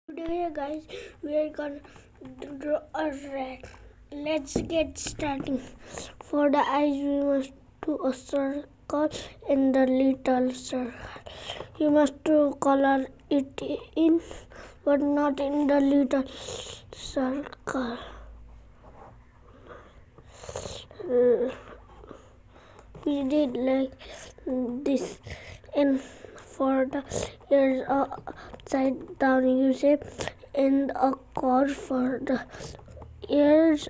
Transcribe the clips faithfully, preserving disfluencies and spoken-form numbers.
Today guys we are gonna draw a rat. Let's get starting. For the eyes we must do a circle in the little circle. You must do color it in but not in the little circle. Uh, we did like this, and for the ears upside down you say, and a cord for the ears,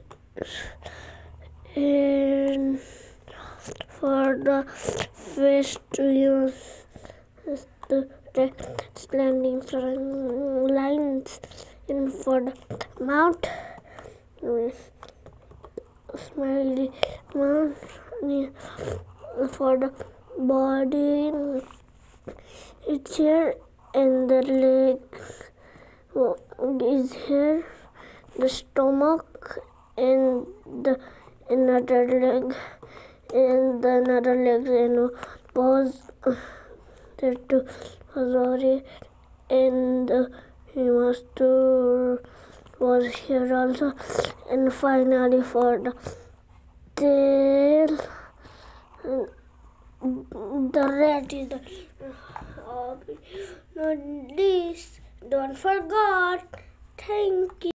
and for the face to use the standing lines, and for the mouth with smiley mouth, for the body it's here, and the leg is here, the stomach, and the another leg, and the another leg, and paws, the two sorry, and the we must do was here also, and finally for the tail, the rat is the hobby. Not this. Don't forget. Thank you.